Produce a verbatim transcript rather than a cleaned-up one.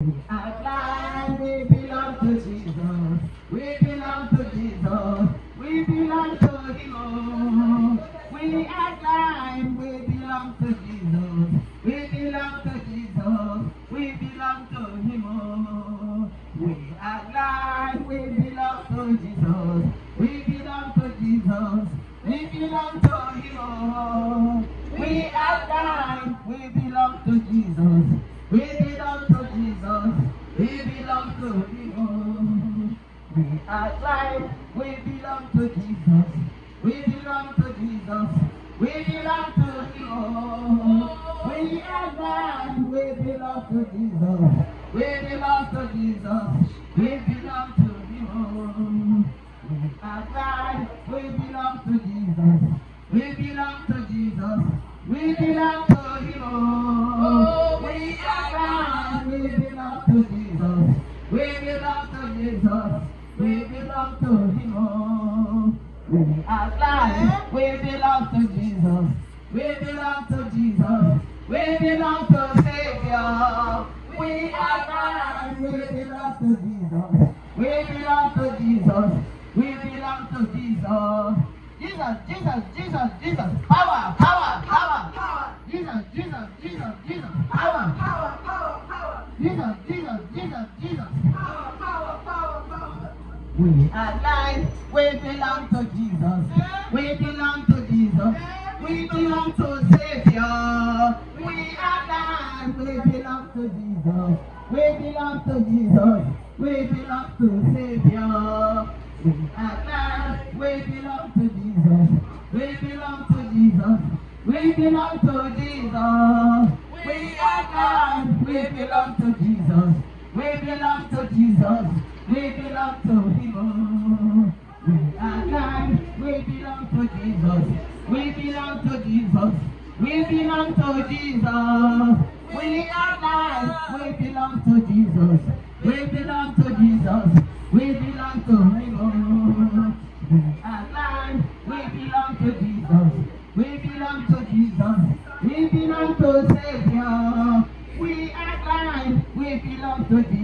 We are glad we belong to Jesus. We belong to Jesus. We belong to Him. Oh. We are glad we belong to Jesus. We belong to Jesus. We belong to Him. Oh. We are glad we belong to Jesus. We belong to Jesus. We belong to Him. Oh. We are glad we belong to Jesus. We belong to Jesus. We belong to Him. Oh. We are glad we belong to Jesus. We belong to Jesus. We belong to Him. Oh. We are glad we belong to Jesus. We belong to Jesus. We belong to Him. Oh. We are glad we belong to Jesus. We belong to Jesus. We belong to Him. Oh. We are glad we belong to Jesus. We belong to Jesus. We belong to Him. Oh. We are glad we belong to Jesus. We belong to Jesus. We belong to Savior. We are glad we belong to Jesus. We belong to Jesus. We belong to Jesus. Jesus, Jesus, Jesus, Jesus. Power, power, power, power. Jesus, Jesus, Jesus, Jesus. Power, power, power, power. Jesus, Jesus, Jesus, Jesus. Power, power, power, power. We are alive. We belong to Jesus. We belong to Jesus. We belong to Savior. We are alive. We belong to Jesus. We belong to Jesus. We belong to Savior. We are alive. We belong to Jesus. We belong to Jesus. We belong to Jesus. We are alive. We belong to Jesus. We belong to Jesus. We belong to Him. We are alive. We belong to Jesus. We belong to Jesus. We belong to Jesus. We are alive. We belong to Jesus. We belong to Jesus. We belong to Him. We are alive. We belong to Jesus. We belong to Jesus. We belong to Savior. We are alive. We belong to Jesus.